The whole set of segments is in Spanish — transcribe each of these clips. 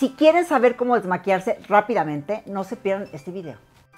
si quieren saber cómo desmaquillarse rápidamente, no se pierdan este video.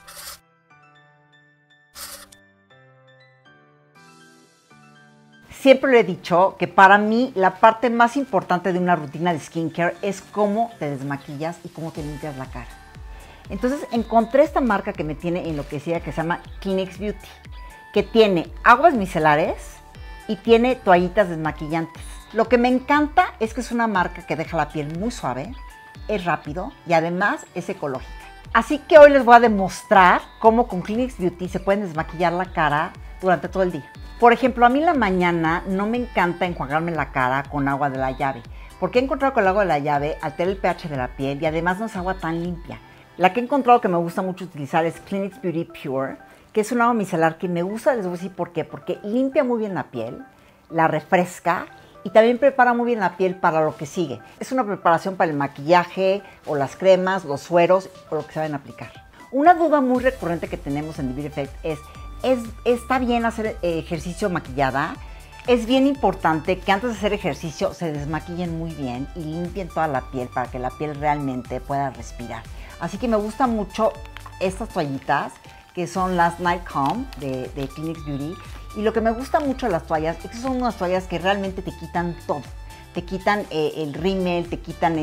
Siempre le he dicho que para mí la parte más importante de una rutina de skincare es cómo te desmaquillas y cómo te limpias la cara. Entonces encontré esta marca que me tiene enloquecida que se llama Kleenex Beauty, que tiene aguas micelares y tiene toallitas desmaquillantes. Lo que me encanta es que es una marca que deja la piel muy suave, es rápido y además es ecológica. Así que hoy les voy a demostrar cómo con Kleenex Beauty se pueden desmaquillar la cara durante todo el día. Por ejemplo, a mí en la mañana no me encanta enjuagarme la cara con agua de la llave, porque he encontrado que el agua de la llave altera el pH de la piel y además no es agua tan limpia. La que he encontrado que me gusta mucho utilizar es Kleenex Beauty Pure, que es un agua micelar que me gusta, les voy a decir por qué, porque limpia muy bien la piel, la refresca y también prepara muy bien la piel para lo que sigue. Es una preparación para el maquillaje o las cremas, los sueros o lo que se van a aplicar. Una duda muy recurrente que tenemos en The Beauty Effect es ¿está bien hacer ejercicio maquillada? Es bien importante que antes de hacer ejercicio se desmaquillen muy bien y limpien toda la piel para que la piel realmente pueda respirar. Así que me gustan mucho estas toallitas que son las Night Calm de Kleenex Beauty. Y lo que me gusta mucho de las toallas es que son unas toallas que realmente te quitan todo. Te quitan el rímel, te quitan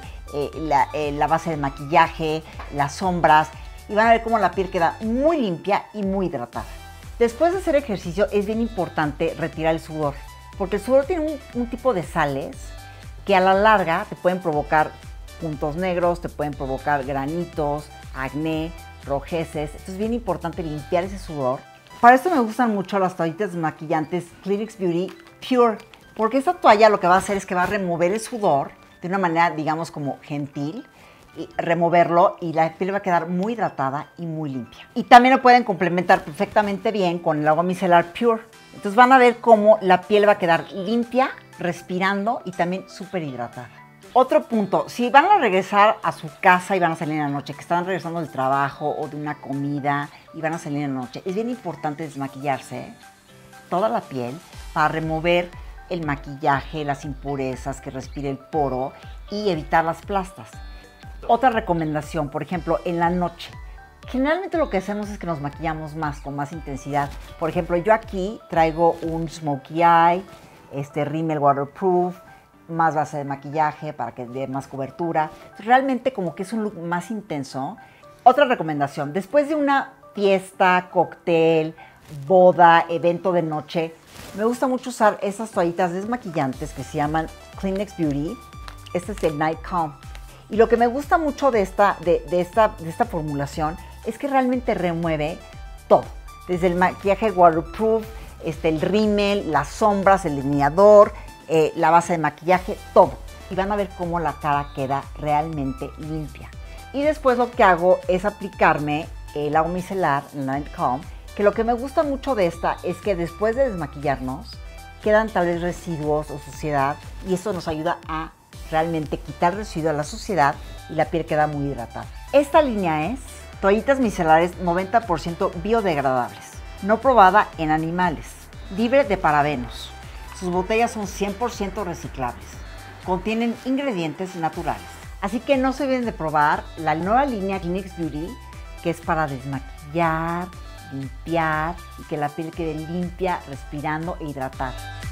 la base de maquillaje, las sombras. Y van a ver cómo la piel queda muy limpia y muy hidratada. Después de hacer ejercicio es bien importante retirar el sudor, porque el sudor tiene un tipo de sales que a la larga te pueden provocar puntos negros, te pueden provocar granitos, acné, rojeces. Entonces es bien importante limpiar ese sudor. Para esto me gustan mucho las toallitas desmaquillantes Kleenex Beauty Pure, porque esta toalla lo que va a hacer es que va a remover el sudor de una manera, digamos, como gentil, y removerlo y la piel va a quedar muy hidratada y muy limpia. Y también lo pueden complementar perfectamente bien con el agua micelar Pure. Entonces van a ver cómo la piel va a quedar limpia, respirando y también súper hidratada. Otro punto, si van a regresar a su casa y van a salir en la noche, que están regresando del trabajo o de una comida y van a salir en la noche, es bien importante desmaquillarse toda la piel para remover el maquillaje, las impurezas, que respire el poro y evitar las plastas. Otra recomendación, por ejemplo, en la noche. Generalmente lo que hacemos es que nos maquillamos más, con más intensidad. Por ejemplo, yo aquí traigo un Smokey Eye, rímel waterproof, más base de maquillaje para que dé más cobertura. Realmente como que es un look más intenso. Otra recomendación, después de una fiesta, cóctel, boda, evento de noche, me gusta mucho usar estas toallitas desmaquillantes que se llaman Kleenex Beauty. Este es el Night Calm. Y lo que me gusta mucho de esta formulación es que realmente remueve todo. Desde el maquillaje waterproof, el rímel, las sombras, el delineador, la base de maquillaje, todo. Y van a ver cómo la cara queda realmente limpia. Y después lo que hago es aplicarme el agua micelar, el Night Calm, que lo que me gusta mucho de esta es que después de desmaquillarnos quedan tal vez residuos o suciedad y esto nos ayuda a realmente quitar residuo a la suciedad y la piel queda muy hidratada. Esta línea es toallitas micelares 90% biodegradables, no probada en animales, libre de parabenos. Sus botellas son 100% reciclables, contienen ingredientes naturales. Así que no se olviden de probar la nueva línea Kleenex Beauty, que es para desmaquillar, limpiar y que la piel quede limpia, respirando e hidratada.